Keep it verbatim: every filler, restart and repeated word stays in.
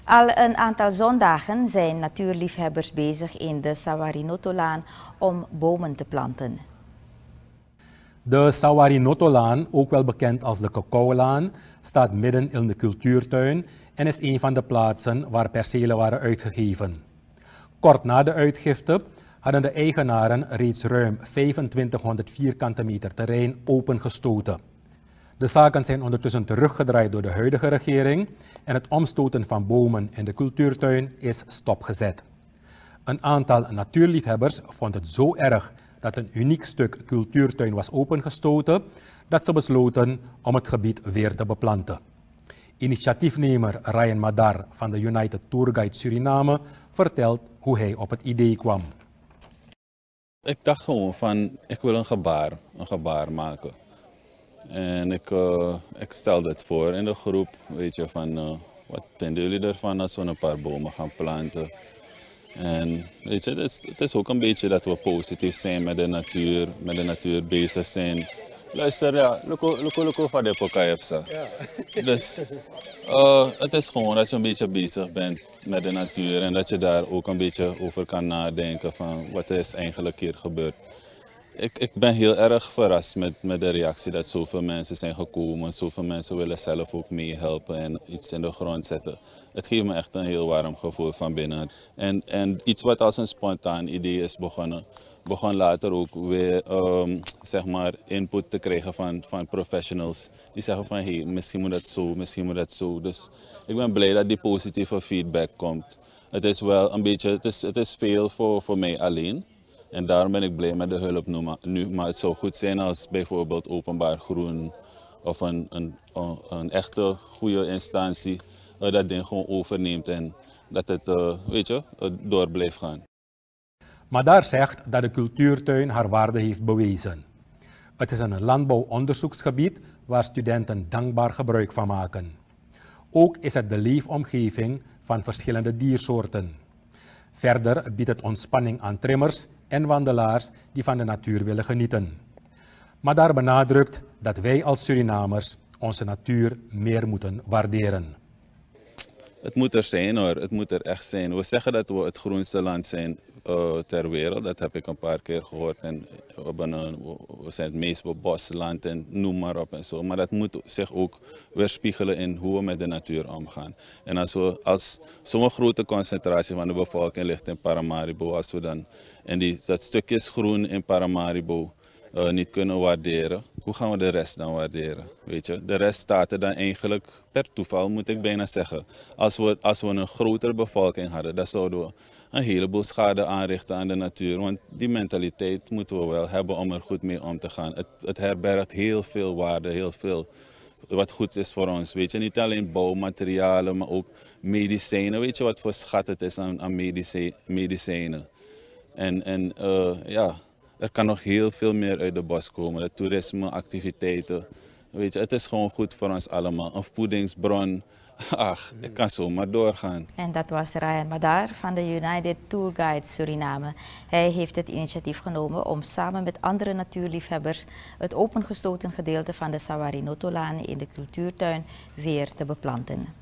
Al een aantal zondagen zijn natuurliefhebbers bezig in de Sawarinotolaan om bomen te planten. De Sawarinotolaan, ook wel bekend als de Cacaolaan, staat midden in de Cultuurtuin en is een van de plaatsen waar percelen waren uitgegeven. Kort na de uitgifte hadden de eigenaren reeds ruim vijfentwintighonderd vierkante meter terrein opengestoten. De zaken zijn ondertussen teruggedraaid door de huidige regering en het omstoten van bomen in de Cultuurtuin is stopgezet. Een aantal natuurliefhebbers vond het zo erg dat een uniek stuk Cultuurtuin was opengestoten dat ze besloten om het gebied weer te beplanten. Initiatiefnemer Ryan Madar van de United Tourguide Suriname vertelt hoe hij op het idee kwam. Ik dacht gewoon van, ik wil een gebaar, een gebaar maken. En ik, uh, ik stelde het voor in de groep, weet je, van uh, wat vinden jullie ervan als we een paar bomen gaan planten. En weet je, het is, het is ook een beetje dat we positief zijn met de natuur, met de natuur bezig zijn. Luister, ja, luko, luko, luko van de pokayepsa. Dus uh, het is gewoon dat je een beetje bezig bent met de natuur en dat je daar ook een beetje over kan nadenken van wat is eigenlijk hier gebeurd. Ik, ik ben heel erg verrast met, met de reactie dat zoveel mensen zijn gekomen. Zoveel mensen willen zelf ook meehelpen en iets in de grond zetten. Het geeft me echt een heel warm gevoel van binnen. En, en iets wat als een spontaan idee is begonnen, begon later ook weer um, zeg maar input te krijgen van, van professionals. Die zeggen van hey, misschien moet dat zo, misschien moet dat zo. Dus ik ben blij dat die positieve feedback komt. Het is wel een beetje, het is, het is veel voor, voor mij alleen. En daarom ben ik blij met de hulp nu, maar het zou goed zijn als bijvoorbeeld Openbaar Groen of een, een, een echte goede instantie uh, dat ding gewoon overneemt en dat het uh, weet je, uh, door blijft gaan. Madar zegt dat de Cultuurtuin haar waarde heeft bewezen. Het is een landbouwonderzoeksgebied waar studenten dankbaar gebruik van maken. Ook is het de leefomgeving van verschillende diersoorten. Verder biedt het ontspanning aan trimmers en wandelaars die van de natuur willen genieten. Madar benadrukt dat wij als Surinamers onze natuur meer moeten waarderen. Het moet er zijn hoor, het moet er echt zijn. We zeggen dat we het groenste land zijn uh, ter wereld, dat heb ik een paar keer gehoord. En we, hebben een, we zijn het meest beboste land en noem maar op en zo. Maar dat moet zich ook weerspiegelen in hoe we met de natuur omgaan. En als we als zo'n grote concentratie van de bevolking ligt in Paramaribo, als we dan en die, dat stukjes groen in Paramaribo uh, niet kunnen waarderen, hoe gaan we de rest dan waarderen? Weet je? De rest staat er dan eigenlijk per toeval, moet ik bijna zeggen. Als we, als we een grotere bevolking hadden, dan zouden we een heleboel schade aanrichten aan de natuur. Want die mentaliteit moeten we wel hebben om er goed mee om te gaan. Het, het herbergt heel veel waarde, heel veel wat goed is voor ons. Weet je? Niet alleen bouwmaterialen, maar ook medicijnen. Weet je wat voor schat het is aan, aan medici, medicijnen? En, en uh, ja, er kan nog heel veel meer uit de bos komen. De toerisme, activiteiten. Weet je, het is gewoon goed voor ons allemaal. Een voedingsbron. Ach, ik kan zomaar doorgaan. En dat was Ryan Madar van de United Tourguide Suriname. Hij heeft het initiatief genomen om samen met andere natuurliefhebbers het opengestoten gedeelte van de Sawarinotolaan in de Cultuurtuin weer te beplanten.